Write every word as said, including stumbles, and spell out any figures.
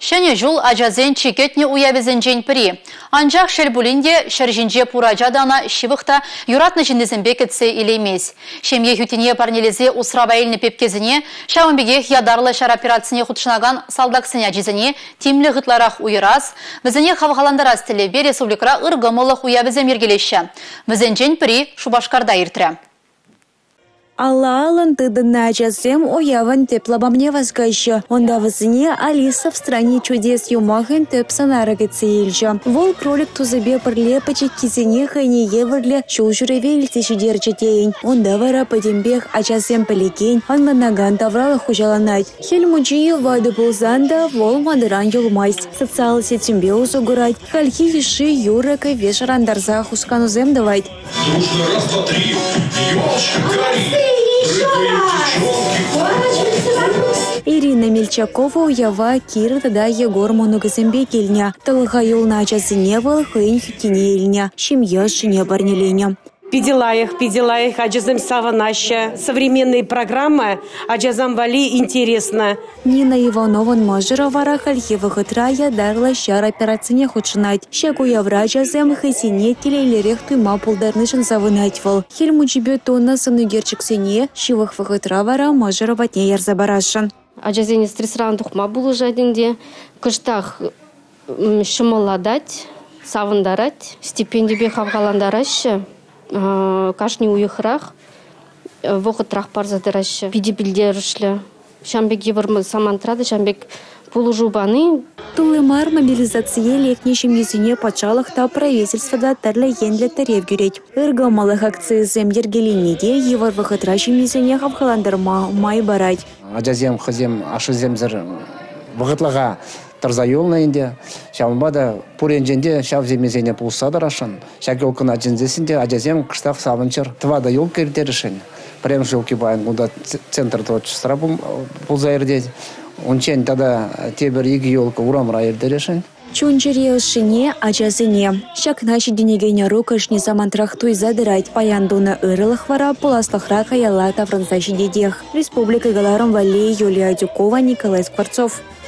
Шәне жул ажазен чекетне уябезен жен піри. Анжақ шелбулінде шәржінже пуражадана шивықта юратны жіндізін бекетсе илеймес. Шемге хүтіне парнелезе усрабайылны пепкезіне, шауынбеге ядарлы шар операцияне құтшынаған салдақсыня жезіне темлі ғытларақ уйырас, візіне қавғаландарас тілебе республикара ұрғымылық уябезен ергелеші. Візен жен піри Шубашкарда иртірі. Алла алын тыдына жазем уявын теплобамне возгайшы. Онда вызыне Алиса в стране чудес юмахын теп санарыгы цейлжа. Вол кролик тузыбе пырлепачы кизене хайне еврле шул жүреве илтеші дерчетейін. Онда вара падембех ажазем пілеген, анланаган тавралы хужаланайд. Хельмуджию вады болзанда вол мадыран юлмайс. Социал сетімбе узугурайд. Хальхи еши юрыка вешарандарза хусканузем давайд. Дружно раз, два, три, елочка горит. Ирина Мельчакова уява Кира тада Егор Монугазембе кельня. Талыха юлна ажазыне был хын хютине ильня. Семья шине барнеленя. Пиделаях, пиделаях, аджазам саванаща. Современные программы аджазам вали интересно. Нина Иванова мажера вара хальхева хытрая дарла шар операцине худшинать. Щеку явра аджазам хысине телейлерех туйма пулдарнышын завынать вол. Хельмучибе тонна сынугерчик сене, шивах вахытра вара мажера ватне ярзабарашын. Аджазене стрессран тухма булу жадинде. Кыштах шымаладать, савындарать, стипендибе хавгаландарашы. Кашни уйхрах, вохотрах парзадыраш, видебилдершле. Шамбек еврмы самантрады, шамбек полужубаны. Тулымар мобилизация лекнешем езине пачалых та правительства да тарле енле тарев гюреть. Иргамалых акции зем ергелинеде евар вохотрашем езине хавхаландарма май барать. Аджазем хазем ашыземзер вохотлага тарзайолна инде, шамбада пуренженде шавземезене пулсада рашан, шакелкына джинзесинде аджазем кыштах савынчыр твада йол кертеришен. Прям жылки байн уда центр творчества пулзаердеть. Ончен тада тебер иги йолка урамра ердерешен. Чунчере шине аджазыне. Шак наши денегене рукашни самантрах туй задырать. Паяндуна ырылых вара пуласлахра каяла таврансаши дедех. Республика Галаром Валей, Юлия Дюкова, Николай Скворцов.